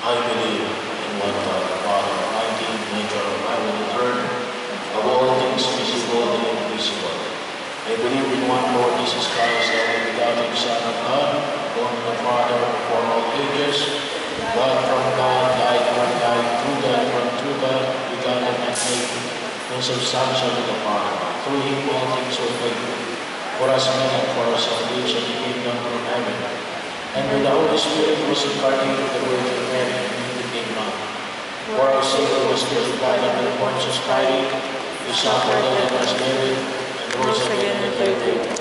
I believe in one God, the Father Almighty, maker of heaven and earth, of all things visible and invisible. I believe in one Lord Jesus Christ, the only begotten Son of God, born of the Father before all ages, God from God, died from God, through God, begotten and made, consubstantial with the Father. Through him all things were made. For us men and for our salvation, he came down from heaven, and with the Holy Spirit was incarnate of the Virgin Mary, and became man. For our sake he was crucified under Pontius Pilate, he suffered and was buried, and rose again on the third day.